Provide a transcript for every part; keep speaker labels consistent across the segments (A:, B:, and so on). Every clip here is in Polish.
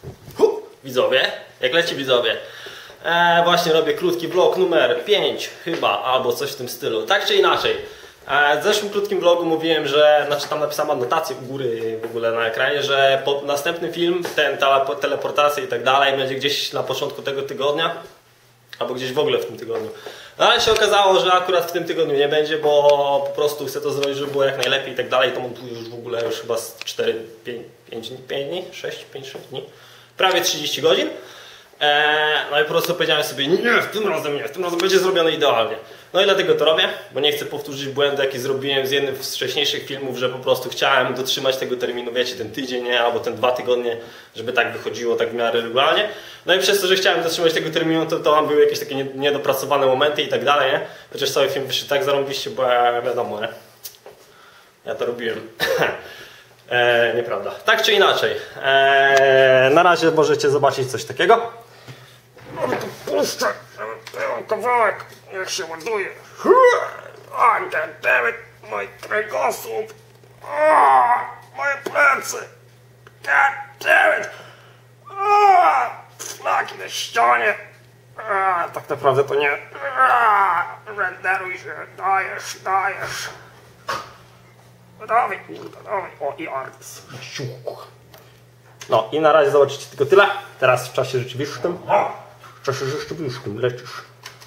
A: Widzowie, jak leci widzowie. Właśnie robię krótki vlog numer 5 chyba, albo coś w tym stylu. Tak czy inaczej. W zeszłym krótkim vlogu mówiłem, że, znaczy tam napisałem anotację u góry w ogóle na ekranie, że następny film, ta teleportacja i tak dalej, będzie gdzieś na początku tego tygodnia. Albo gdzieś w ogóle w tym tygodniu. No, ale się okazało, że akurat w tym tygodniu nie będzie, bo po prostu chcę to zrobić, żeby było jak najlepiej i tak dalej. To montuję już w ogóle już chyba z 5 dni, 6 dni. Prawie 30 godzin. No i po prostu powiedziałem sobie, nie, tym razem będzie zrobione idealnie. No i dlatego to robię, bo nie chcę powtórzyć błędu, jaki zrobiłem z jednym z wcześniejszych filmów, że po prostu chciałem dotrzymać tego terminu, wiecie, ten tydzień, nie, albo ten 2 tygodnie, żeby tak wychodziło tak w miarę regularnie. No i przez to, że chciałem dotrzymać tego terminu, to tam były jakieś takie niedopracowane momenty i tak dalej, nie? Chociaż cały film wyszedł tak zarąbiście, bo wiadomo, nie? Ja to robiłem. Nieprawda. Tak czy inaczej. Na razie możecie zobaczyć coś takiego.
B: Ale to puszczę, kawałek, jak się ładuje. Goddammit, mój kręgosłup. Moje plecy. Goddammit. Flaki na ścianie. Tak naprawdę to nie. Renderuj się, dajesz. Dawaj, kurde, dawaj. O, i Artis.
A: No i na razie zobaczycie tylko tyle. Teraz w czasie rzeczywistym. Lecisz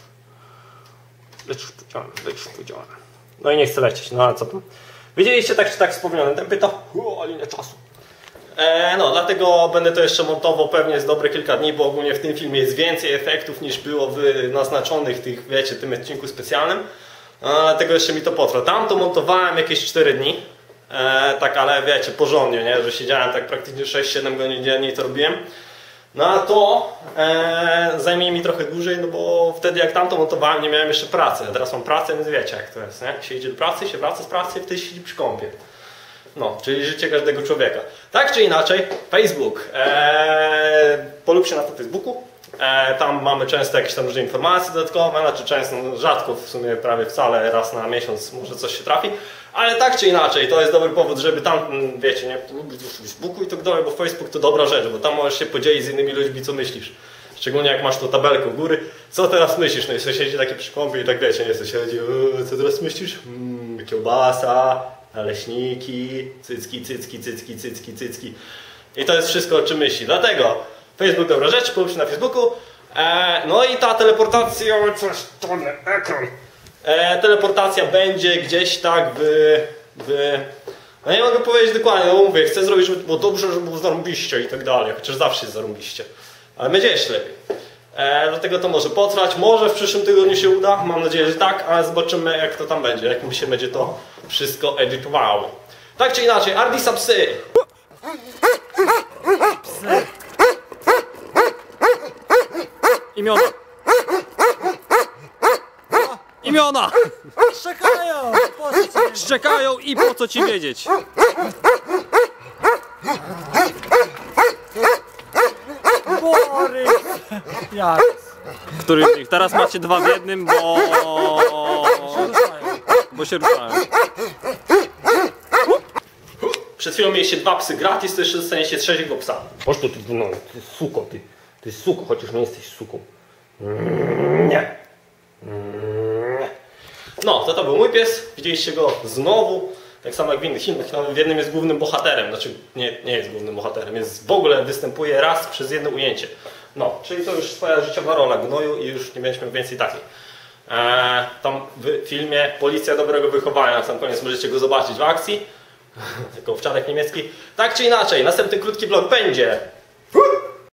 A: powiedziałem. No i nie chcę lecieć, no ale co tam. Widzieliście tak czy tak wspomniane tempy to? Ale ile czasu. No dlatego będę to jeszcze montował pewnie z dobre kilka dni, bo ogólnie w tym filmie jest więcej efektów niż było naznaczonych tych, wiecie, tym odcinku specjalnym. Dlatego jeszcze mi to potrwa. Tam to montowałem jakieś 4 dni. Tak, ale wiecie, porządnie, nie? Że siedziałem tak praktycznie 6-7 godzin dziennie i to robiłem. No a to zajmie mi trochę dłużej, no bo wtedy jak tamto montowałem, nie miałem jeszcze pracy. A teraz mam pracę, więc wiecie jak to jest, nie? Się idzie do pracy, się wraca z pracy i wtedy siedzi przy kąpie. No, czyli życie każdego człowieka. Tak czy inaczej, Facebook. Polub się na Facebooku. Tam mamy często jakieś tam różne informacje dodatkowe, znaczy często, no, rzadko w sumie prawie wcale, raz na miesiąc może coś się trafi. Ale tak czy inaczej, to jest dobry powód, żeby tam, wiecie, nie, lubić w Facebooku i tak dalej, bo Facebook to dobra rzecz, bo tam możesz się podzielić z innymi ludźmi, co myślisz. Szczególnie jak masz tą tabelkę u góry, co teraz myślisz? No i sąsiedzi takie przy kąpie i tak wiecie, nie, sąsiedzi, co teraz myślisz? Kiełbasa, naleśniki, cycki. I to jest wszystko, o czym myśli. Dlatego Facebook dobra rzecz, polub się na Facebooku. No i ta teleportacja, coś to ekran. Teleportacja będzie gdzieś tak no nie mogę powiedzieć dokładnie, no mówię, chcę zrobić, żeby było dobrze, żeby było zarąbiście i tak dalej, chociaż zawsze jest zarąbiście, ale będzie jeszcze lepiej. Dlatego to może potrwać, może w przyszłym tygodniu się uda, mam nadzieję, że tak, ale zobaczymy jak to tam będzie, jak mi się będzie to wszystko edytowało. Tak czy inaczej, Ardisa psy!
C: Imiona! Imiona!
D: Szczekają!
C: Szczekają i po co ci wiedzieć?
D: Borys! Jak?
C: Który z nich? Teraz macie 2 w jednym, bo się ruszają.
A: Przed chwilą mieliście 2 psy gratis, to jeszcze dostaniecie 3 psa. Chodź tu, no, ty suko, ty suko, chociaż nie jesteś suką. Nie. No, to był mój pies, widzieliście go znowu, tak samo jak w innych filmach, w jednym jest głównym bohaterem, znaczy nie jest głównym bohaterem, w ogóle występuje raz przez jedno ujęcie. No, czyli to już swoja życiowa rola gnoju i już nie mieliśmy więcej takiej. Tam w filmie Policja dobrego wychowania, na sam koniec możecie go zobaczyć w akcji, jako owczarek niemiecki. Tak czy inaczej, następny krótki vlog będzie